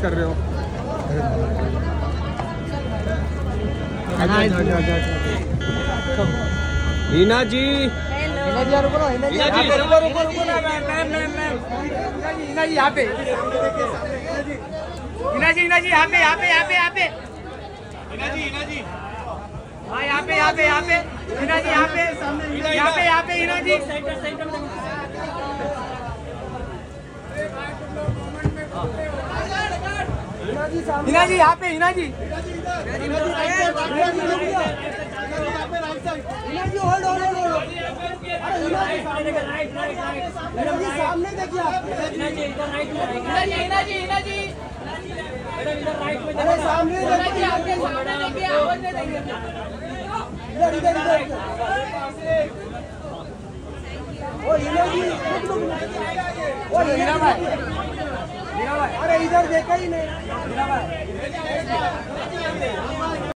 कर रहे हो? हीना जी, हिना जी रुको ना, हिना जी रुको ना मैम, हिना जी यहाँ पे, हिना जी यहाँ पे, हिना जी हाँ यहाँ पे, हिना जी यहाँ पे, हिना जी हिना जी यहाँ पे, हिना जी होल्ड सामने देखिए आप, हिना जी अरे सामने देखिए, आवाज नहीं देंगे, इधर ओ हिना जी, ओ हिना भाई, अरे इधर देखा ही नहीं, हिना भाई